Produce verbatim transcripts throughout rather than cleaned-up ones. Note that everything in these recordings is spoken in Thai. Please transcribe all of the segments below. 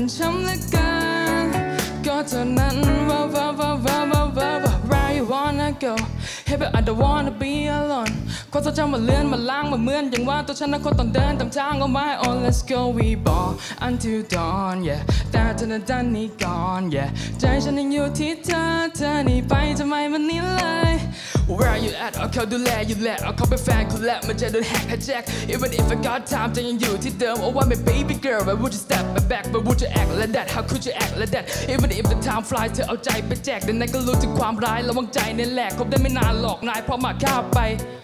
นช้ำเหลือเกินก็เท่านั้นว่าว่าว่าว่าว่าว่าว่า where you wanna go hey but I don't wanna be alone ความทรงจำมาเลื่อนมาล้างมาเหมือนอย่างว่าตัวฉันนั้นคนต้องเดินตามทางเอาไว้ oh let's go we ball until dawn yeah แต่เธอนั้นดันนี่ก่อน yeah ใจฉันยังอยู่ที่เธอเธอหนีไปทำไมมันนี้เลย where you at เอาเขาดูแลอยู่แหละเอาเขาเป็นแฟนคุณแหละมันจะโดนแฮกแจ็ค even if I got time จะยังอยู่ที่เดิม oh why my baby girl why would you step back why would you act like that how could you act like that even if the time flies เธอเอาใจไปแจกแต่นายก็รู้ถึงความร้ายระวังใจในแหลกคบได้ไม่นานหลอกนายเพราะมาข้าไป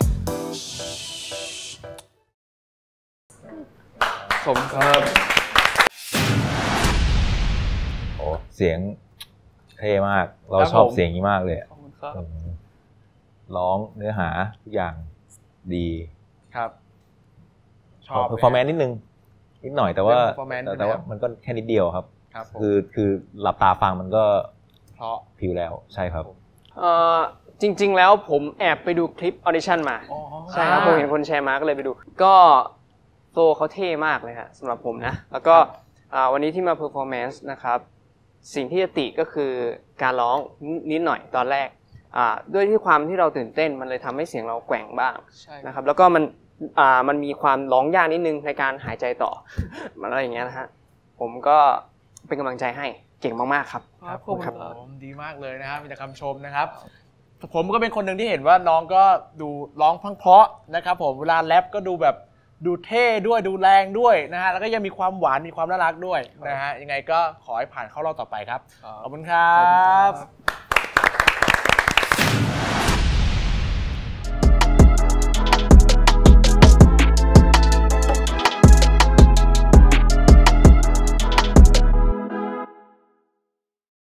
ขอบคุณครับโอ้เสียงเท่มากเราชอบเสียงนี้มากเลยร้องเนื้อหาทุกอย่างดีครับชอบเพอร์ฟอร์แมนซ์นิดนึงนิดหน่อยแต่ว่าแต่ว่ามันก็แค่นิดเดียวครับคือคือหลับตาฟังมันก็เพราะผิวแล้วใช่ครับเอ่อจริงๆแล้วผมแอบไปดูคลิปออดิชั่นมาใช่ครับผมเห็นคนแชร์มาก็เลยไปดูก็โซเขาเท่มากเลยฮะสำหรับผมนะแล้วก็วันนี้ที่มาเพอร์ฟอร์แมนซ์นะครับสิ่งที่จะติก็คือการร้องนิดหน่อยตอนแรกด้วยที่ความที่เราตื่นเต้นมันเลยทำให้เสียงเราแกว่งบ้างนะครับแล้วก็มันมันมีความร้องยากนิดนึงในการหายใจต่อมันอะไรอย่างเงี้ยนะฮะผมก็เป็นกำลังใจให้เก่งมากๆครับครับผมดีมากเลยนะครับมีแต่คำชมนะครับผมก็เป็นคนหนึ่งที่เห็นว่าน้องก็ดูร้องเพราะนะครับผมเวลาแรปก็ดูแบบดูเท่ด้วยดูแรงด้วยนะฮะแล้วก็ยังมีความหวานมีความน่ารักด้วยนะฮะยังไงก็ขอให้ผ่านเข้ารอบต่อไปครับขอบคุณครับ